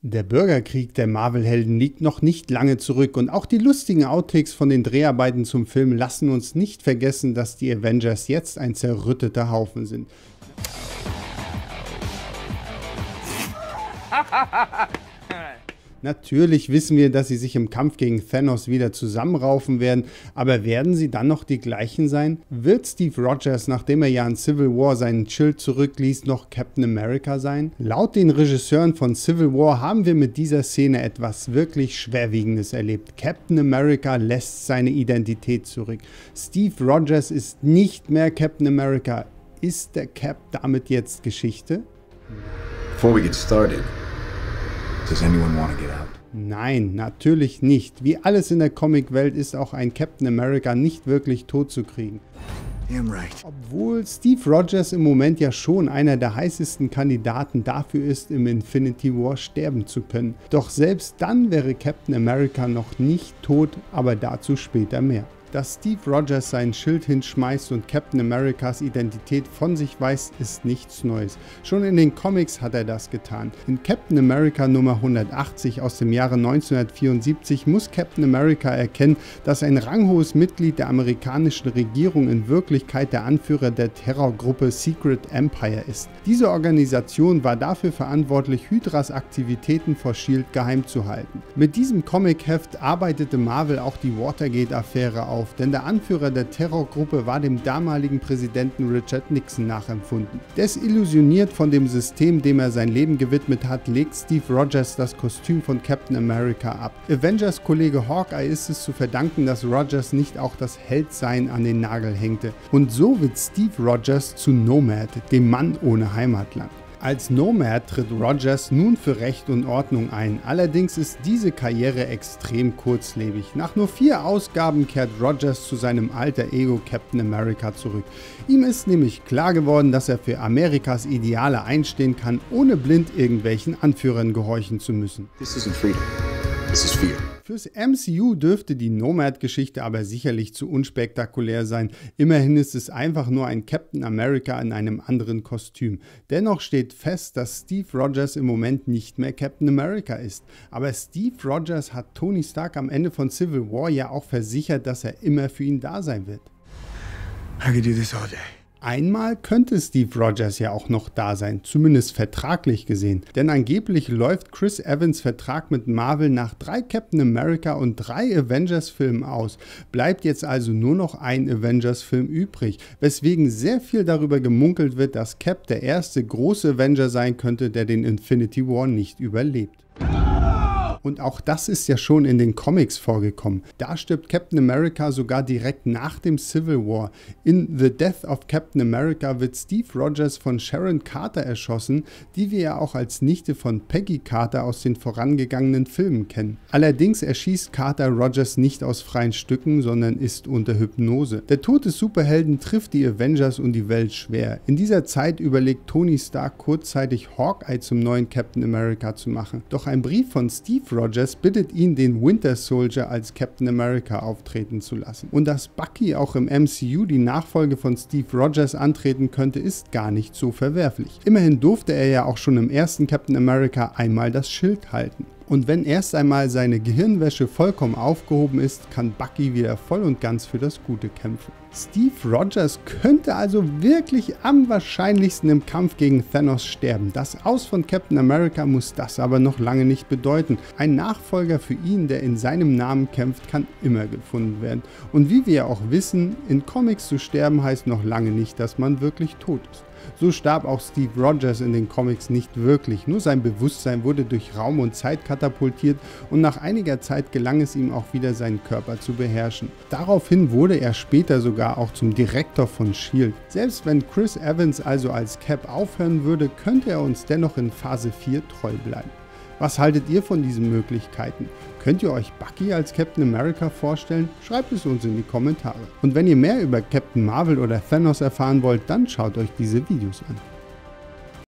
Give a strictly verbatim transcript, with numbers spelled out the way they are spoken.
Der Bürgerkrieg der Marvel-Helden liegt noch nicht lange zurück und auch die lustigen Outtakes von den Dreharbeiten zum Film lassen uns nicht vergessen, dass die Avengers jetzt ein zerrütteter Haufen sind. Natürlich wissen wir, dass sie sich im Kampf gegen Thanos wieder zusammenraufen werden, aber werden sie dann noch die gleichen sein? Wird Steve Rogers, nachdem er ja in Civil War seinen Schild zurückließ, noch Captain America sein? Laut den Regisseuren von Civil War haben wir mit dieser Szene etwas wirklich Schwerwiegendes erlebt. Captain America lässt seine Identität zurück. Steve Rogers ist nicht mehr Captain America. Ist der Cap damit jetzt Geschichte? Before we get started, does anyone want to get out? Nein, natürlich nicht. Wie alles in der Comicwelt ist auch ein Captain America nicht wirklich tot zu kriegen. Damn right. Obwohl Steve Rogers im Moment ja schon einer der heißesten Kandidaten dafür ist, im Infinity War sterben zu können. Doch selbst dann wäre Captain America noch nicht tot, aber dazu später mehr. Dass Steve Rogers sein Schild hinschmeißt und Captain Americas Identität von sich weist, ist nichts Neues. Schon in den Comics hat er das getan. In Captain America Nummer hundertachtzig aus dem Jahre neunzehnhundertvierundsiebzig muss Captain America erkennen, dass ein ranghohes Mitglied der amerikanischen Regierung in Wirklichkeit der Anführer der Terrorgruppe Secret Empire ist. Diese Organisation war dafür verantwortlich, Hydras Aktivitäten vor S H I E L D geheim zu halten. Mit diesem Comicheft arbeitete Marvel auch die Watergate-Affäre auf. Denn der Anführer der Terrorgruppe war dem damaligen Präsidenten Richard Nixon nachempfunden. Desillusioniert von dem System, dem er sein Leben gewidmet hat, legt Steve Rogers das Kostüm von Captain America ab. Avengers-Kollege Hawkeye ist es zu verdanken, dass Rogers nicht auch das Heldsein an den Nagel hängte. Und so wird Steve Rogers zu Nomad, dem Mann ohne Heimatland. Als Nomad tritt Rogers nun für Recht und Ordnung ein. Allerdings ist diese Karriere extrem kurzlebig. Nach nur vier Ausgaben kehrt Rogers zu seinem alter Ego Captain America zurück. Ihm ist nämlich klar geworden, dass er für Amerikas Ideale einstehen kann, ohne blind irgendwelchen Anführern gehorchen zu müssen. This isn't freedom. This is fear. Fürs M C U dürfte die Nomad-Geschichte aber sicherlich zu unspektakulär sein. Immerhin ist es einfach nur ein Captain America in einem anderen Kostüm. Dennoch steht fest, dass Steve Rogers im Moment nicht mehr Captain America ist. Aber Steve Rogers hat Tony Stark am Ende von Civil War ja auch versichert, dass er immer für ihn da sein wird. I could do this all day. Einmal könnte Steve Rogers ja auch noch da sein, zumindest vertraglich gesehen. Denn angeblich läuft Chris Evans Vertrag mit Marvel nach drei Captain America und drei Avengers-Filmen aus. Bleibt jetzt also nur noch ein Avengers-Film übrig, weswegen sehr viel darüber gemunkelt wird, dass Cap der erste große Avenger sein könnte, der den Infinity War nicht überlebt. Und auch das ist ja schon in den Comics vorgekommen. Da stirbt Captain America sogar direkt nach dem Civil War. In The Death of Captain America wird Steve Rogers von Sharon Carter erschossen, die wir ja auch als Nichte von Peggy Carter aus den vorangegangenen Filmen kennen. Allerdings erschießt Carter Rogers nicht aus freien Stücken, sondern ist unter Hypnose. Der Tod des Superhelden trifft die Avengers und die Welt schwer. In dieser Zeit überlegt Tony Stark kurzzeitig, Hawkeye zum neuen Captain America zu machen. Doch ein Brief von Steve Rogers bittet ihn, den Winter Soldier als Captain America auftreten zu lassen. Und dass Bucky auch im M C U die Nachfolge von Steve Rogers antreten könnte, ist gar nicht so verwerflich. Immerhin durfte er ja auch schon im ersten Captain America einmal das Schild halten. Und wenn erst einmal seine Gehirnwäsche vollkommen aufgehoben ist, kann Bucky wieder voll und ganz für das Gute kämpfen. Steve Rogers könnte also wirklich am wahrscheinlichsten im Kampf gegen Thanos sterben. Das Aus von Captain America muss das aber noch lange nicht bedeuten. Ein Nachfolger für ihn, der in seinem Namen kämpft, kann immer gefunden werden. Und wie wir ja auch wissen, in Comics zu sterben heißt noch lange nicht, dass man wirklich tot ist. So starb auch Steve Rogers in den Comics nicht wirklich, nur sein Bewusstsein wurde durch Raum und Zeit katapultiert und nach einiger Zeit gelang es ihm auch wieder, seinen Körper zu beherrschen. Daraufhin wurde er später sogar auch zum Direktor von S H I E L D. Selbst wenn Chris Evans also als Cap aufhören würde, könnte er uns dennoch in Phase vier treu bleiben. Was haltet ihr von diesen Möglichkeiten? Könnt ihr euch Bucky als Captain America vorstellen? Schreibt es uns in die Kommentare. Und wenn ihr mehr über Captain Marvel oder Thanos erfahren wollt, dann schaut euch diese Videos an.